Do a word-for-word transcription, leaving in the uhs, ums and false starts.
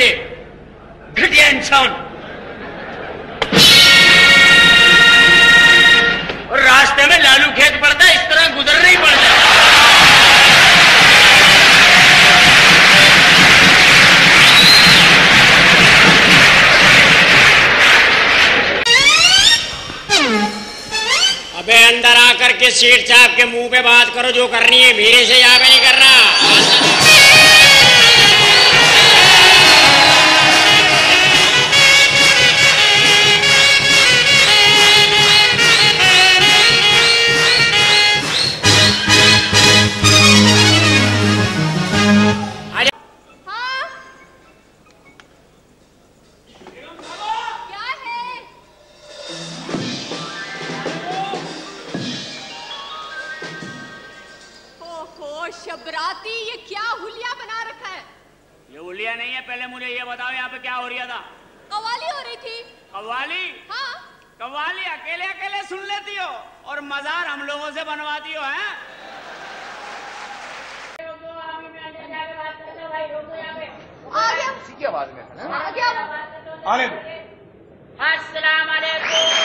सकते, घटिया इंसान। और रास्ते में लालू खेत पड़ता है, इस तरह गुजरना ही पड़ता है। अबे अंदर आकर के सीट चाप के मुंह पे बात करो, जो करनी है मेरे से यहाँ पे नहीं करना। शबराती, ये क्या हुलिया बना रखा है? ये हुलिया नहीं है, पहले मुझे ये बताओ यहाँ पे क्या हो रहा था? कव्वाली हो रही थी। कव्वाली? हाँ। कव्वाली अकेले अकेले सुन लेती हो और मजार हम लोगों से बनवाती हो, हैं? आ गया। उसी की आवाज में है ना? आ गया। आने अस्सलाम वालेकुम।